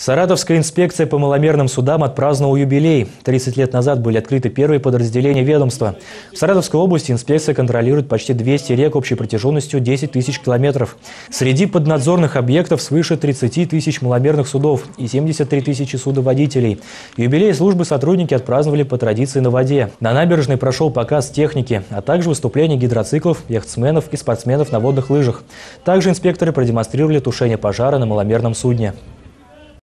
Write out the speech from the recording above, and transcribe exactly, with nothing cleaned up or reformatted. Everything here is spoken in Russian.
Саратовская инспекция по маломерным судам отпраздновала юбилей. тридцать лет назад были открыты первые подразделения ведомства. В Саратовской области инспекция контролирует почти двести рек общей протяженностью десять тысяч километров. Среди поднадзорных объектов свыше тридцати тысяч маломерных судов и семьдесят три тысячи судоводителей. Юбилей службы сотрудники отпраздновали по традиции на воде. На набережной прошел показ техники, а также выступления гидроциклов, яхтсменов и спортсменов на водных лыжах. Также инспекторы продемонстрировали тушение пожара на маломерном судне.